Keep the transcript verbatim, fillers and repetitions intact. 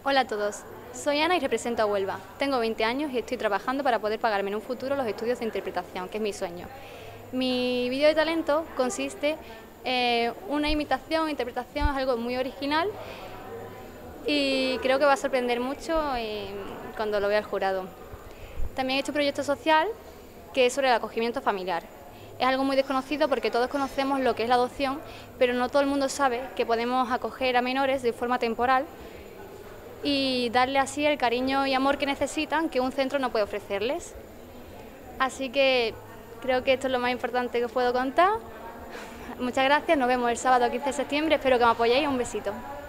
Hola a todos, soy Ana y represento a Huelva. Tengo veinte años y estoy trabajando para poder pagarme en un futuro los estudios de interpretación, que es mi sueño. Mi vídeo de talento consiste en una imitación, interpretación, es algo muy original y creo que va a sorprender mucho eh, cuando lo vea el jurado. También he hecho un proyecto social que es sobre el acogimiento familiar. Es algo muy desconocido porque todos conocemos lo que es la adopción, pero no todo el mundo sabe que podemos acoger a menores de forma temporal y darle así el cariño y amor que necesitan, que un centro no puede ofrecerles. Así que creo que esto es lo más importante que os puedo contar. Muchas gracias, nos vemos el sábado quince de septiembre, espero que me apoyéis, un besito.